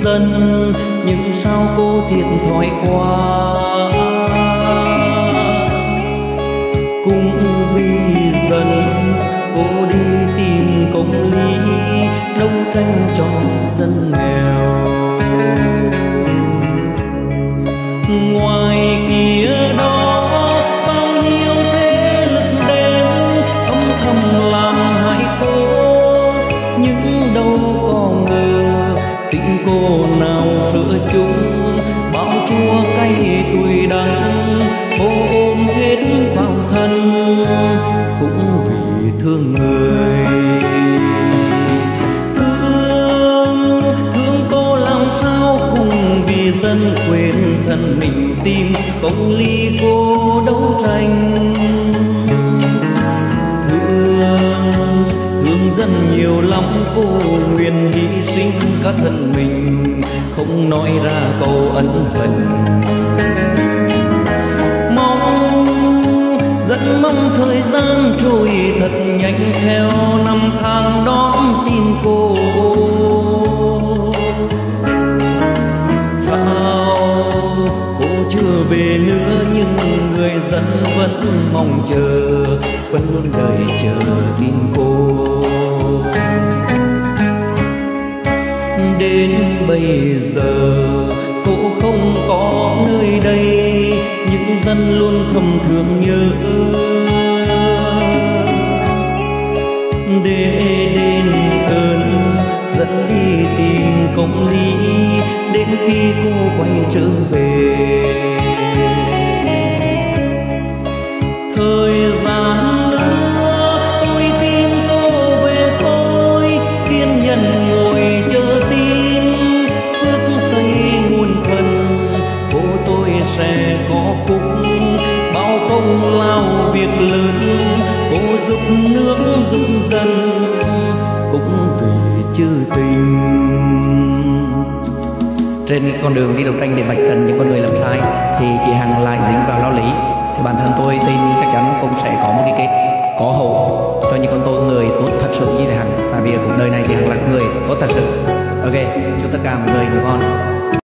dân, nhưng sao cô thiệt thòi quá. Cũng vì dân cô đi tìm công lý, đấu tranh cho dân nghèo. Ngoài kia đó bao nhiêu thế lực đến âm thầm làm hại cô, nhưng đâu có ngờ tình cô nào sửa chung bao chua cay tuổi đắng. Cô ôm hết vào thân cũng vì thương người. Thương cô làm sao cùng vì dân quên thân mình tìm công lý cô đấu tranh. Thương dân nhiều lắm cô nguyện hy sinh cả thân mình, không nói ra câu ân hận. Rất mong thời gian trôi thật nhanh theo năm tháng đón tin cô. Sao cô chưa về nữa nhưng người dân vẫn mong chờ, vẫn luôn đợi chờ tin cô. Đến bây giờ cô không có nơi đây, những dân luôn thầm thương nhớ. Để đền ơn dẫn đi tìm công lý, đến khi cô quay trở về. Thời gian nữa tôi tin cô về thôi, kiên nhẫn ngồi chờ tin. Phước xây nguồn phần cô tôi sẽ có phúc, bao công lao việc lớn cô giúp nước giúp dân cũng vì chữ tình. Trên con đường đi đấu tranh để vạch trần những con người làm sai thì chị Hằng lại dính vào lao lý, thì bản thân tôi tin chắc chắn cũng sẽ có một cái kết có hậu cho những con người tốt thật sự như thế Hằng, tại vì cuộc đời này thì Hằng là người tốt thật sự. Ok, chúc tất cả mọi người ngủ ngon.